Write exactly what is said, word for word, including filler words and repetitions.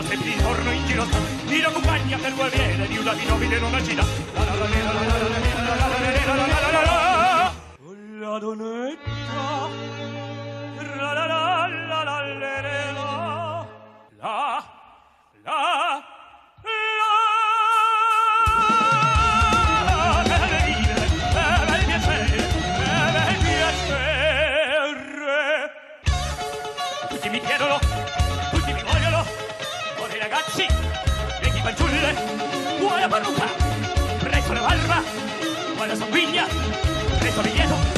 se mi ritorno in giro mi accompagna per due viene di una di nobile non agita la la la la la la la la la la la la la donetta la la la la la la la la tutti mi chiedono, tutti mi vogliono, buoni ragazzi, vecchi fanciulle, buona parrucca, presto la barba, buona sanguigna, presto biglietto,